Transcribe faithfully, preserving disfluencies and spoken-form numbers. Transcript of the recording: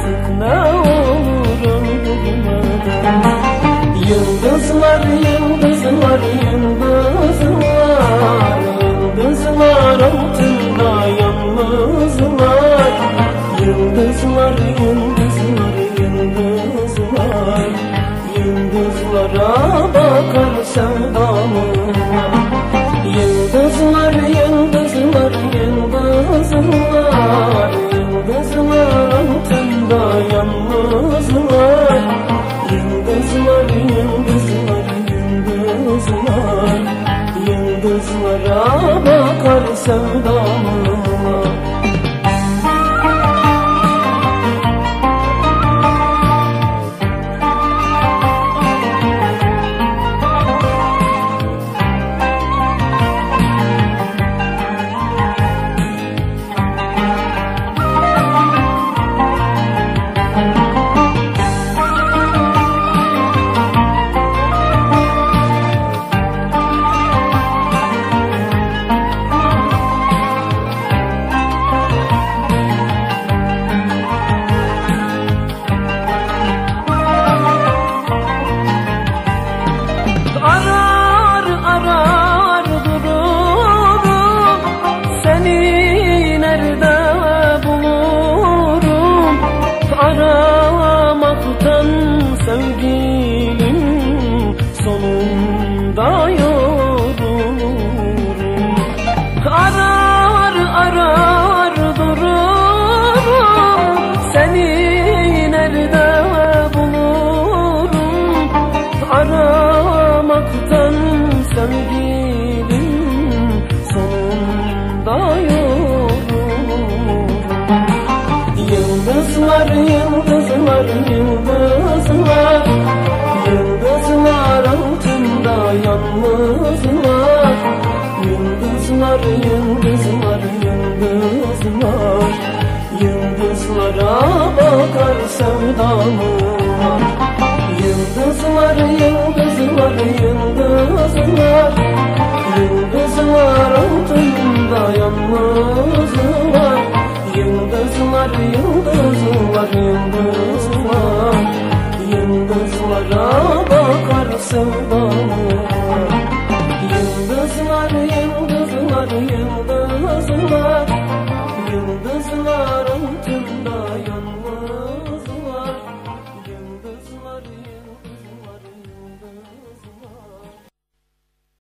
artık ne olur öldürmeden. Yıldızlar, yıldızlar, yıldızlar, yıldızlar altında yalnızlar. Yıldızlar, yıldızlar, yıldızlar, yıldızlara bakar sevdamıma. Yıldızlar, yıldızlar, yıldızlar, yıldızlar altında yalnızlar. Yıldızlar, yıldızlar, yıldızlar, yıldızlara bakar sevdamıma. Arar arar dururum, seni nerede bulurum? Aramaktan sevgilim sonunda yorulurum. Arar arar dururum, seni nerede bulurum? Aramaktan sevgilim sonunda yorulurum. Yıldızlar, yıldızlar, yıldızlar, yıldızlar altında yalnızlar. Yıldızlar, yıldızlar, yıldızlar, yıldızlara bakar sevdamıma. Yıldızlar, yıldızlar, yıldızlar, yıldızlar altında yalnızlar. Yıldızlar, yıldızlar, yıldızlar, yıldızlara bakar sevdamıma. Yıldızlar, yıldızlar, yıldızlar.